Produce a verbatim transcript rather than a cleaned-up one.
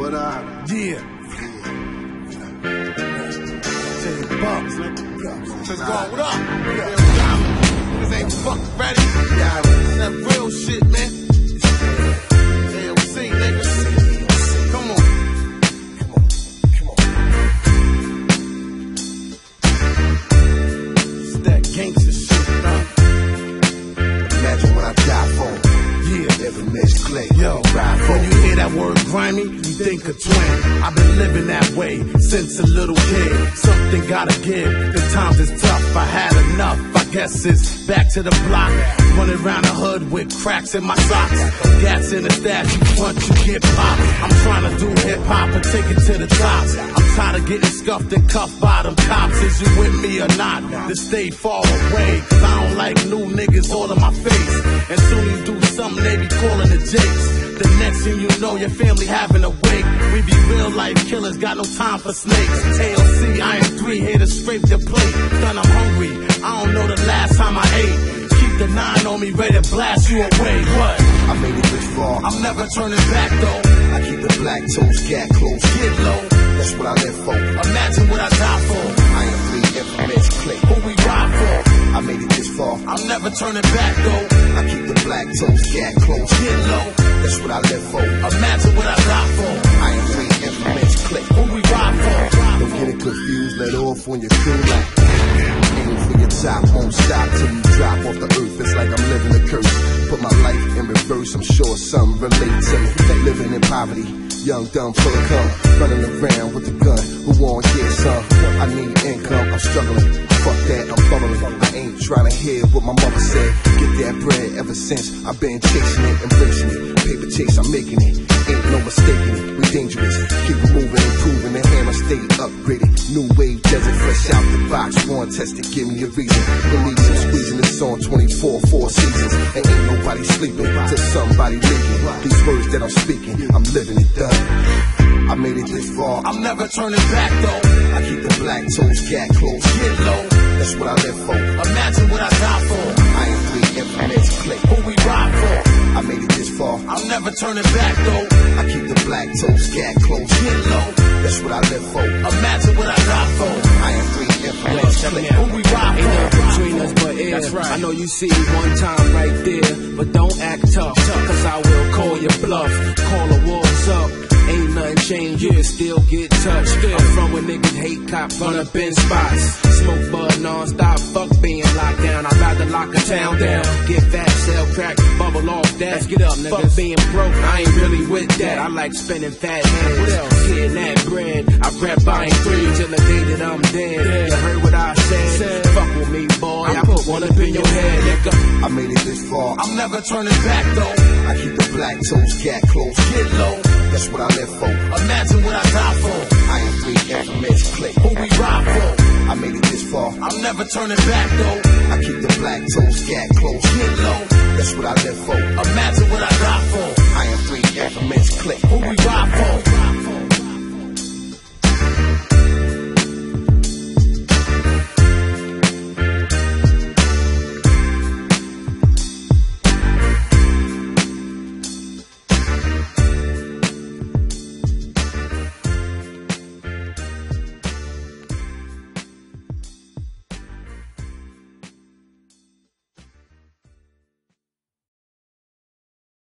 What up? Yeah. Say Bucks. Let's go. What up? Niggas ain't fucking ready. Yeah, that real shit, man. A L C, niggas. Come on. Come on. Come on. It's that gangsta shit, huh? Imagine what I die for. Yeah. Every Miss Clay. Yo, when you hear that word grimy, you think of twin. I've been living that way since a little kid. Something gotta give. The times is tough. I had enough. I guess it's back to the block. Running around the hood with cracks in my socks. Gas in the stash. You punch, you get popped. I'm trying to do hip hop and take it to the top. I'm tired of getting scuffed and cuffed by them cops. Is you with me or not? To stay far away. Cause I don't like new niggas all in my face. And soon you do something, they be calling the Jakes. The next thing you know, your family having a wake. We be real life killers, got no time for snakes. A L C, I am three, here to scrape the plate. Done, I'm hungry, I don't know the last time I ate. Keep the nine on me, ready to blast you away. What? I made it this far. I'm never turning back though. I keep the black toes, cat close. Get low, That's what I live for. imagine what I die for. I am three infamous Clay. Who we ride for? I made it this far. I'm never turning back though. I keep the black toes, cat close. Get low, That's what I live for. imagine what I die for. I am three infamous Clay. Who we ride for? Don't get it confused, let off when you're cool like aim for your top, won't stop till you drop off the earth. It's like I'm living a curse. Put my life in reverse, I'm sure some relate to me. Living in poverty, young, dumb, full of cum. Running around with a gun, who want get some? I need income, I'm struggling. Fuck that, I'm bubbling. I ain't trying to hear what my mother said. Get that bread ever since I've been chasing it, embracing it. Paper chase, I'm making it. Ain't no mistaking it, we dangerous. Keep it moving, improving, the hammer stay upgraded. New wave desert, fresh out the box. One tested, give me a reason. Believe I'm squeezing this on twenty-four, four seasons. And ain't nobody sleeping till somebody leaving. These words that I'm speaking, I'm living it done. I made it this far. I'm never turning back though. I keep the black toes, cat close. Get low, That's what I live for. imagine what I die for. I am three infamous Clay. Who we ride for? I made it this far. I'm never turning back though. I keep the black toes, cat close. Get low, That's what I live for. imagine what I die for. I am three infamous Clay. Who we ride Ain't for? nothing between us but air. That's right. I know you see it one time right there, but don't act tough, cause I will call your bluff. Call the walls up. Ain't nothing changed, you still get touched. I'm from where niggas hate cops, run up in spots. Smoke bud non-stop, fuck being locked down. I'd rather lock a town down. Get fat, sell crack, bubble off that. Let's get up, niggas. Fuck being broke, I ain't really with that. I like spending fat hands. What else? Getting that bread. I rap buying three till the day that I'm dead. You heard what I said? Fuck with me, boy. I put one up in your head, nigga. I made it this far. I'm never turning back though. I keep the black toes, cat close. Get low, That's what I live for. imagine what I die for. I am three infamous Clay. Who we ride for? I made it this far. I'm never turning back though. I keep the black toes, cat close. Get low, That's what I live for. imagine what I die